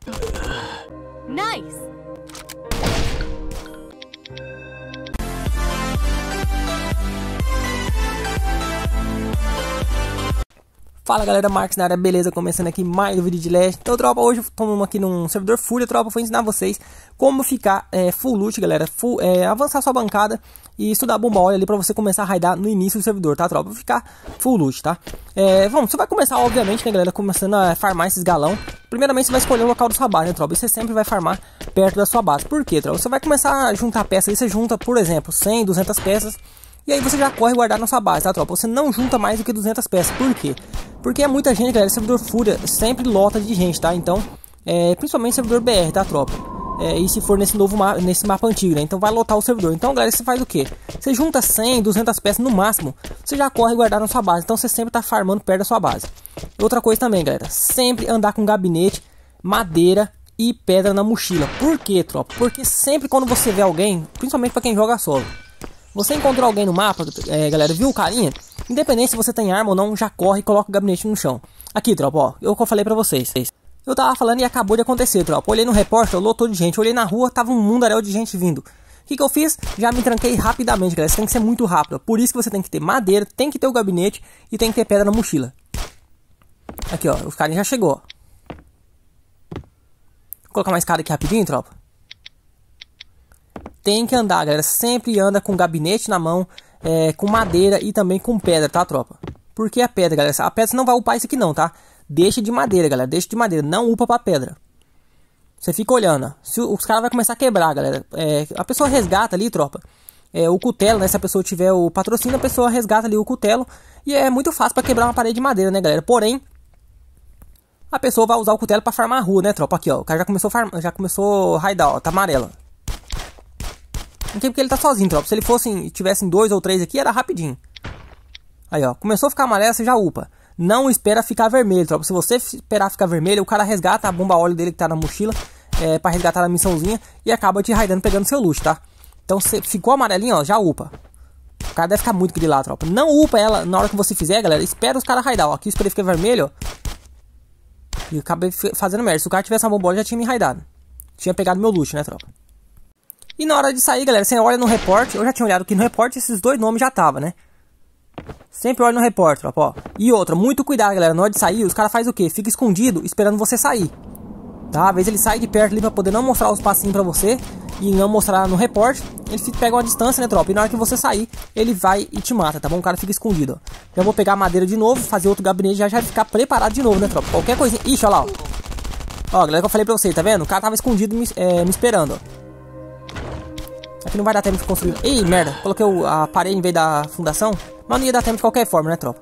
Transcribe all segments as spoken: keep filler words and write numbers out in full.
Nice! Fala galera, Marcos na área, beleza? Começando aqui mais um vídeo de Leste. Então tropa, hoje estamos aqui num servidor Fúria, tropa, vou ensinar vocês como ficar é, full loot, galera, full, é, avançar sua bancada e estudar bomba óleo ali pra você começar a raidar no início do servidor, tá tropa? Ficar full loot, tá? É, vamos, você vai começar obviamente, né galera, começando a farmar esses galão. Primeiramente você vai escolher o local da sua base, né tropa? E você sempre vai farmar perto da sua base. Por quê, tropa? Você vai começar a juntar peças, aí você junta, por exemplo, cem, duzentas peças. E aí você já corre guardar na sua base, tá tropa? Você não junta mais do que duzentas peças. Por quê? Porque é muita gente, galera. Servidor Fúria sempre lota de gente, tá? Então, é, principalmente servidor B R, tá tropa? É, e se for nesse novo mapa, nesse mapa antigo, né? Então vai lotar o servidor. Então, galera, você faz o quê? Você junta cem, duzentas peças no máximo. Você já corre guardar na sua base. Então você sempre tá farmando perto da sua base. Outra coisa também, galera. Sempre andar com gabinete, madeira e pedra na mochila. Por quê, tropa? Porque sempre quando você vê alguém, principalmente pra quem joga solo, você encontrou alguém no mapa, é, galera, viu o carinha? Independente se você tem arma ou não, já corre e coloca o gabinete no chão. Aqui, tropa, ó, eu que eu falei pra vocês. Eu tava falando e acabou de acontecer, tropa. Olhei no repórter, lotou de gente. Olhei na rua, tava um mundaréu de gente vindo. O que que eu fiz? Já me tranquei rapidamente, galera. Você tem que ser muito rápido. Por isso que você tem que ter madeira, tem que ter o gabinete e tem que ter pedra na mochila. Aqui, ó, os carinhas já chegou, ó. Vou colocar uma escada aqui rapidinho, tropa. Tem que andar, galera, sempre anda com gabinete na mão, é, com madeira e também com pedra, tá, tropa? Por que a pedra, galera? A pedra você não vai upar isso aqui não, tá? Deixa de madeira, galera, deixa de madeira, não upa pra pedra. Você fica olhando, ó. Se os caras vão começar a quebrar, galera. É, a pessoa resgata ali, tropa, é, o cutelo, né? Se a pessoa tiver o patrocínio, a pessoa resgata ali o cutelo. E é muito fácil pra quebrar uma parede de madeira, né, galera? Porém, a pessoa vai usar o cutelo pra farmar a rua, né, tropa? Aqui, ó, o cara já começou a farmar, já começou a raidar, ó, tá amarelo. Não tem porque ele tá sozinho, tropa. Se ele fosse, tivessem dois ou três aqui, era rapidinho. Aí, ó. Começou a ficar amarelo, você já upa. Não espera ficar vermelho, tropa. Se você esperar ficar vermelho, o cara resgata a bomba óleo dele que tá na mochila. É, pra resgatar a missãozinha. E acaba te raidando, pegando seu loot, tá? Então, se ficou amarelinho, ó, já upa. O cara deve ficar muito grilado, tropa. Não upa ela na hora que você fizer, galera. Espera os caras raidar, ó. Aqui eu esperei ficar vermelho, ó. E acabei fazendo merda. Se o cara tivesse uma bomba óleo, já tinha me raidado. Tinha pegado meu loot, né, tropa? E na hora de sair, galera, você olha no report. Eu já tinha olhado aqui no report, esses dois nomes já tava, né? Sempre olha no report, tropa, ó. E outra, muito cuidado, galera. Na hora de sair, os caras fazem o quê? Fica escondido, esperando você sair. Tá? Às vezes ele sai de perto ali pra poder não mostrar os passinhos pra você. E não mostrar no report. Ele fica, pega uma distância, né, tropa? E na hora que você sair, ele vai e te mata, tá bom? O cara fica escondido, ó. Já vou pegar a madeira de novo, fazer outro gabinete, já já ficar preparado de novo, né, tropa? Qualquer coisinha. Ixi, olha lá, ó. Ó, galera, que eu falei pra você, tá vendo? O cara tava escondido me, é, me esperando, ó. Aqui não vai dar tempo de construir. Ih, merda. Coloquei a parede em vez da fundação. Mas não ia dar tempo de qualquer forma, né, tropa?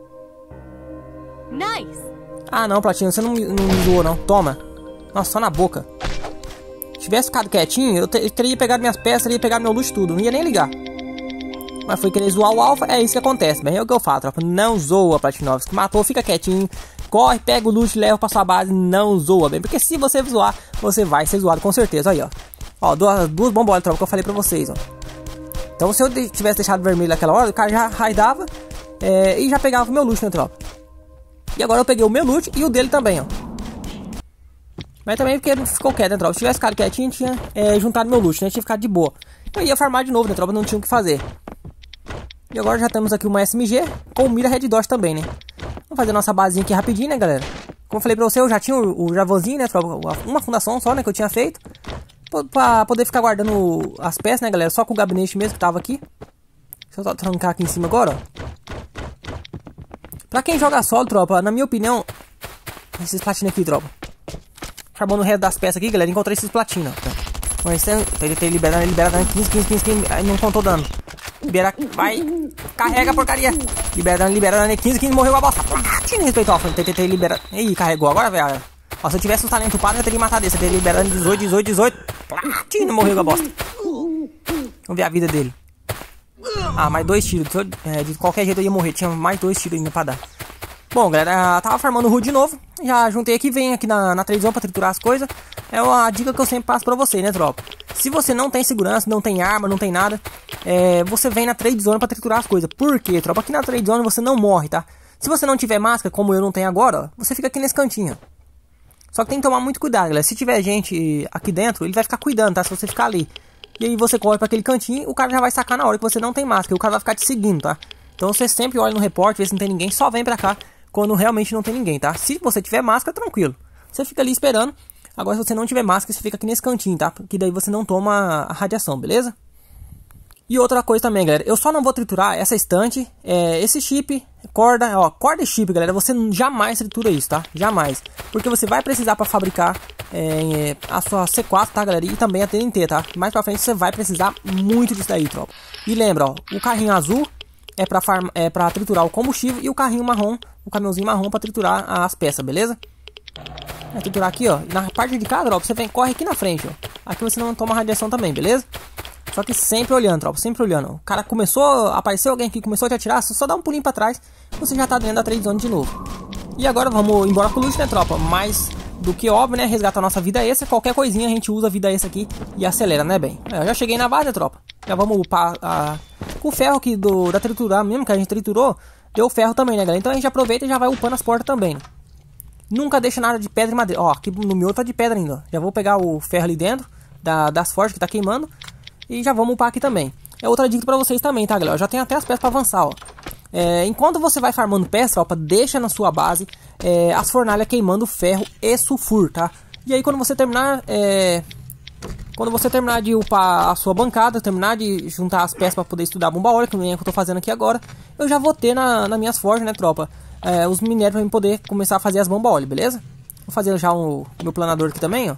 Nice. Ah, não, Platinho. Você não, não me zoou, não. Toma. Nossa, só na boca. Se tivesse ficado quietinho, eu, te, eu teria pegado minhas peças, teria pegado meu luxo tudo. Não ia nem ligar. Mas foi querer zoar o alfa. É isso que acontece. Bem, é o que eu falo, tropa. Não zoa, Platinovski. Matou, fica quietinho. Corre, pega o luxo, leva pra sua base. Não zoa, bem. Porque se você zoar, você vai ser zoado com certeza. Aí, ó. Ó, duas, duas bombas, tropa, que eu falei pra vocês, ó. Então se eu de, tivesse deixado vermelho naquela hora, o cara já raidava é, e já pegava o meu loot, né, tropa? E agora eu peguei o meu loot e o dele também, ó. Mas também porque ele ficou quieto, né, tropa? Se tivesse ficado quietinho, tinha é, juntado meu loot, né? Tinha ficado de boa. Eu ia farmar de novo, né, tropa? Não tinha o que fazer. E agora já temos aqui uma S M G com mira Red Dot também, né? Vamos fazer nossa basinha aqui rapidinho, né, galera? Como eu falei pra você, eu já tinha o, o Javanzinho, né, tropa? Uma fundação só, né, que eu tinha feito. Pra poder ficar guardando as peças, né, galera? Só com o gabinete mesmo que tava aqui. Deixa eu só trancar aqui em cima agora, ó. Pra quem joga solo, tropa, na minha opinião, esses platinos aqui, tropa. Acabando o resto das peças aqui, galera, encontrei esses platinos, ó. Mas tem, tem, tem liberando, liberando quinze, quinze, quinze, quinze, aí não contou dano. Libera, vai, carrega a porcaria. Liberando, liberando, quinze, quinze, morreu a bosta. Platino, respeitou, ó. Tem, tem, tem, libera. Ih, carregou agora, velho. Ó, se eu tivesse o talento upado, eu teria matado esse. Eu teria liberando dezoito, dezoito, dezoito. Platino, morreu com a bosta. Vamos ver a vida dele. Ah, mais dois tiros. É, de qualquer jeito eu ia morrer. Tinha mais dois tiros ainda pra dar. Bom, galera, tava farmando o Hood de novo. Já juntei aqui, vem aqui na, na trade zone pra triturar as coisas. É uma dica que eu sempre passo pra você, né, tropa? Se você não tem segurança, não tem arma, não tem nada, é, você vem na trade zone pra triturar as coisas. Por quê, tropa? Aqui na trade zone você não morre, tá? Se você não tiver máscara, como eu não tenho agora, ó, você fica aqui nesse cantinho. Só que tem que tomar muito cuidado, galera. Se tiver gente aqui dentro, ele vai ficar cuidando, tá? Se você ficar ali. E aí você corre pra aquele cantinho, o cara já vai sacar na hora que você não tem máscara. E o cara vai ficar te seguindo, tá? Então você sempre olha no repórter, vê se não tem ninguém, só vem pra cá quando realmente não tem ninguém, tá? Se você tiver máscara, tranquilo. Você fica ali esperando. Agora se você não tiver máscara, você fica aqui nesse cantinho, tá? Porque daí você não toma a radiação, beleza? E outra coisa também, galera, eu só não vou triturar essa estante, é, esse chip, corda, ó, corda e chip, galera, você jamais tritura isso, tá? Jamais. Porque você vai precisar para fabricar é, a sua C quatro, tá, galera? E também a T N T, tá? Mais pra frente você vai precisar muito disso daí, tropa. E lembra, ó, o carrinho azul é pra, farm, é pra triturar o combustível e o carrinho marrom, o caminhãozinho marrom pra triturar as peças, beleza? É triturar aqui, ó, na parte de cá, tropa, você vem, corre aqui na frente, ó. Aqui você não toma radiação também, beleza? Só que sempre olhando, tropa, sempre olhando. O cara começou, apareceu alguém que começou a te atirar, só dá um pulinho pra trás, você já tá dentro da trade zone de novo. E agora vamos embora com o loot, né, tropa? Mais do que óbvio, né, resgatar a nossa vida extra. Qualquer coisinha a gente usa a vida extra aqui e acelera, né, bem? É, eu já cheguei na base, né, tropa? Já vamos upar a... com o ferro aqui do, da triturar mesmo, que a gente triturou, deu ferro também, né, galera? Então a gente aproveita e já vai upando as portas também, né? Nunca deixa nada de pedra e madeira. Ó, aqui no meu tá de pedra ainda, ó. Já vou pegar o ferro ali dentro da, das forjas que tá queimando. E já vamos upar aqui também. É outra dica pra vocês também, tá, galera? Eu já tenho até as peças pra avançar, ó. É, enquanto você vai farmando peças, tropa, deixa na sua base é, as fornalhas queimando ferro e sulfur, tá? E aí quando você terminar... É, quando você terminar de upar a sua bancada, terminar de juntar as peças pra poder estudar a bomba óleo, que é o que eu tô fazendo aqui agora, eu já vou ter na, nas minhas forjas, né, tropa? É, os minérios pra eu poder começar a fazer as bombas óleo, beleza? Vou fazer já o um, meu planador aqui também, ó.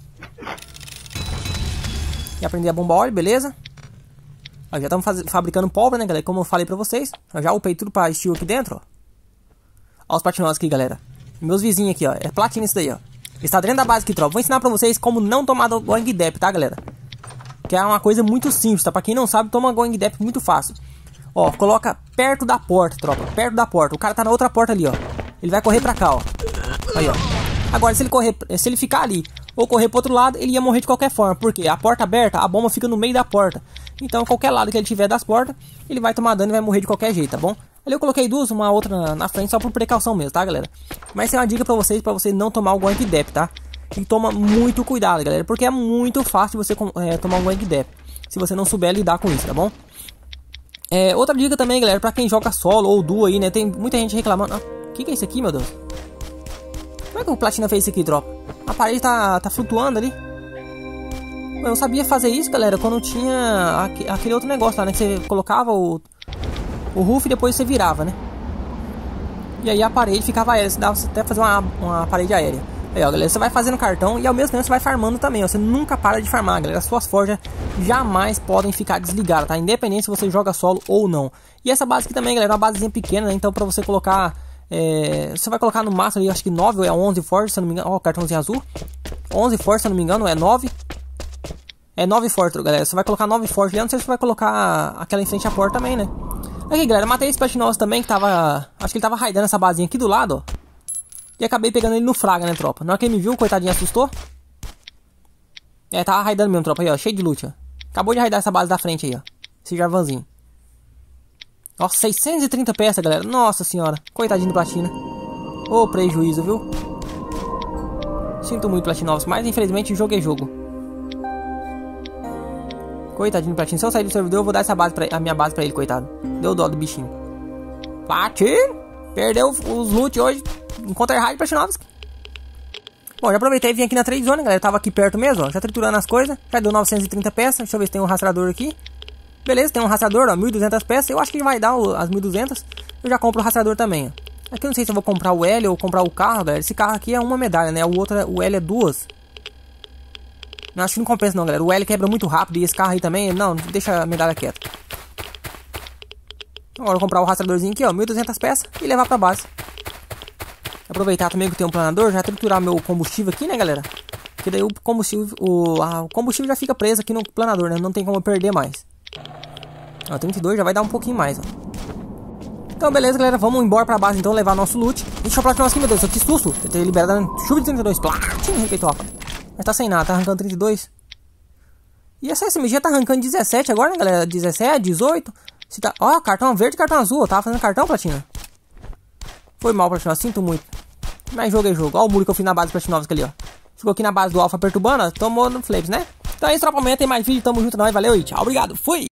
E aprender a bomba óleo, beleza? Ó, já estamos fabricando pólvora, né, galera? Como eu falei pra vocês. Eu já upei tudo pra estilo aqui dentro, ó. Ó os platinosos aqui, galera. Meus vizinhos aqui, ó. É platina isso daí, ó. Está dentro da base aqui, tropa. Vou ensinar pra vocês como não tomar Going Dep, tá, galera? Que é uma coisa muito simples, tá? Pra quem não sabe, toma Going Dep muito fácil. Ó, coloca perto da porta, tropa. Perto da porta. O cara tá na outra porta ali, ó. Ele vai correr pra cá, ó. Aí, ó. Agora, se ele correr, se ele ficar ali ou correr pro outro lado, ele ia morrer de qualquer forma. Porque a porta aberta, a bomba fica no meio da porta. Então, qualquer lado que ele tiver das portas, ele vai tomar dano e vai morrer de qualquer jeito, tá bom? Ali eu coloquei duas, uma outra na frente, só por precaução mesmo, tá, galera? Mas tem uma dica pra vocês, pra vocês não tomar o Going Dep, tá? E toma muito cuidado, galera, porque é muito fácil você é, tomar um Going Dep, se você não souber lidar com isso, tá bom? É, outra dica também, galera, pra quem joga solo ou duo aí, né? Tem muita gente reclamando. O que, que é isso aqui, meu Deus? Como é que o Platina fez isso aqui, tropa? A parede tá, tá flutuando ali. Eu sabia fazer isso, galera, quando tinha aquele outro negócio lá, né? Que você colocava o, o roof e depois você virava, né? E aí a parede ficava aérea, você dava até fazer uma, uma parede aérea. Aí, ó, galera, você vai fazendo cartão e ao mesmo tempo você vai farmando também, ó. Você nunca para de farmar, galera. As suas forjas jamais podem ficar desligadas, tá? Independente se você joga solo ou não. E essa base aqui também, galera, é uma basezinha pequena, né? Então pra você colocar... É, você vai colocar no máximo ali, acho que nove ou é onze forjas, se eu não me engano. Ó, o cartãozinho azul. onze forjas, se eu não me engano, é nove. É nove forjas, galera. Você vai colocar nove forjas ali. Eu não sei se você vai colocar aquela em frente à porta também, né? Aqui, galera, matei esse platinoso também, que tava... Acho que ele tava raidando essa basezinha aqui do lado, ó. E acabei pegando ele no fraga, né, tropa? Na hora que ele me viu, coitadinho, assustou. É, tava raidando mesmo, tropa, aí, ó. Cheio de loot, ó. Acabou de raidar essa base da frente aí, ó. Esse Jarvanzinho. Nossa, seiscentos e trinta peças, galera. Nossa senhora. Coitadinho do platina. Ô, prejuízo, viu? Sinto muito, platinovos. Mas, infelizmente, jogo é jogo. Coitadinho do platina. Se eu sair do servidor, eu vou dar essa base pra, a minha base pra ele, coitado. Deu dó do bichinho. Platino! Perdeu os loot hoje. Encontrei raid platinovos. Bom, já aproveitei e vim aqui na trade zone, galera. Eu tava aqui perto mesmo, ó. Já triturando as coisas. Já deu novecentas e trinta peças. Deixa eu ver se tem um rastreador aqui. Beleza, tem um rastreador, ó, mil e duzentas peças. Eu acho que vai dar o, as mil e duzentas. Eu já compro o rastreador também, ó. Aqui eu não sei se eu vou comprar o L ou comprar o carro, galera. Esse carro aqui é uma medalha, né? O outro, o L é duas. Não, acho que não compensa não, galera. O L quebra muito rápido e esse carro aí também... Não, deixa a medalha quieta. Agora eu vou comprar o rastreadorzinho aqui, ó. mil e duzentas peças e levar pra base. Aproveitar também que tem um planador. Já triturar meu combustível aqui, né, galera? Porque daí o combustível... O, a, o combustível já fica preso aqui no planador, né? Não tem como eu perder mais. Ó, trinta e dois já vai dar um pouquinho mais, ó. Então, beleza, galera. Vamos embora pra base, então, levar nosso loot. Deixa eu platinar aqui, meu Deus. Que susto. Eu ter liberado chuva de trinta e dois. Platinho, arranquei top. Mas tá sem nada. Tá arrancando trinta e dois. E essa S M G tá arrancando dezessete agora, né, galera? dezessete, dezoito. Se tá... Ó, cartão verde e cartão azul. Eu tava fazendo cartão, platina. Foi mal, platina. Sinto muito. Mas jogo é jogo. Ó o muro que eu fiz na base Platinovsk ali, ó. Ficou aqui na base do Alpha perturbando, ó. Tomou no Flames, né? Então é isso, tropa. Amanhã tem mais vídeo. Tamo junto, nós. Valeu e tchau. Obrigado. Fui!